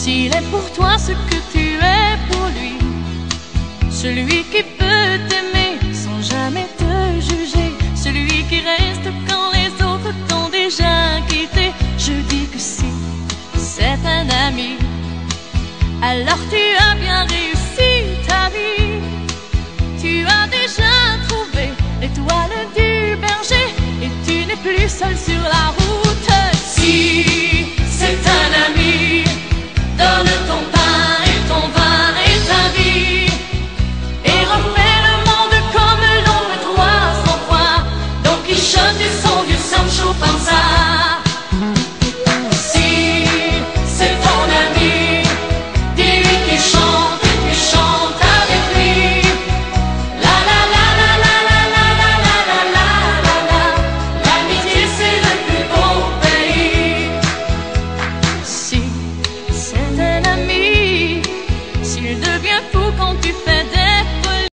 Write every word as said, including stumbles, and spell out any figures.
s'il est pour toi ce que tu es pour lui, celui qui peut t'aimer sans jamais te juger, celui qui reste quand les autres t'ont déjà quitté. Je dis que si c'est un ami, alors tu as bien réussi ta vie. Tu as déjà trouvé l'étoile du berger et tu n'es plus seul sur la route. Si c'est un ami, donne ton pain et ton vin et ta vie, et refais le monde comme l'on veut toi sans foi. Don Quichotte et son vieux Sancho Panza.